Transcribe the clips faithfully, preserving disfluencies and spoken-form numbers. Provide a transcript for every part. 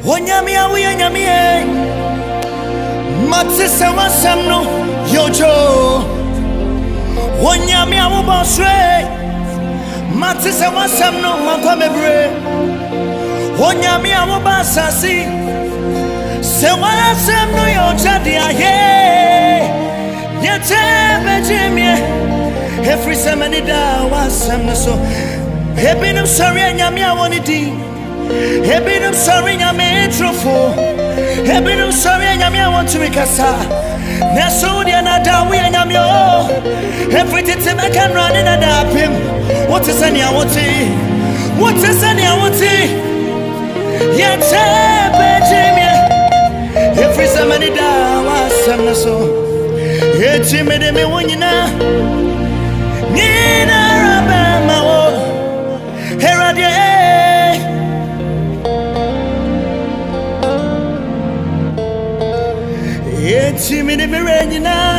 Wonyamia we nyamie Matse wasamno yojo Wonyamia wo bosre Matse wasamno makomebre Wonyamia wo basasi Se wasamno yoja dia ye Yete bejemie Every semani da wasamno so Hebinum sorry nyamia wonidi Hebinum sorry nyame trofo Hebinum sorry nyame I want to make a sa Naso dia na da we nyame everything to make can run in and up him What is any I want to What is any I want to Yet every somebody da was some so Yet me de me wonina Nina rabama o Heradie Yeti mi de mirena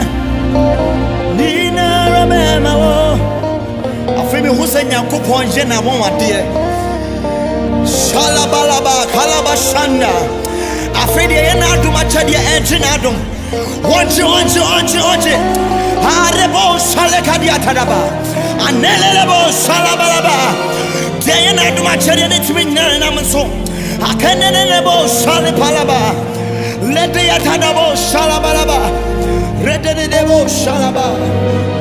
Nina ramema wo Afemi husa nyankopon je na won ade Shalabalaba kalabashanda Afedi ye na adum achade enje na adum Wonje wonje wonje wonje Arebo shalekadi atadaba Anelelebo shalabalaba De ye na adum achade ne timi nyana na mso Akenelelebo shalipalaba Let the Yatadabo Shalabalaba, Red the Debo Shalaba.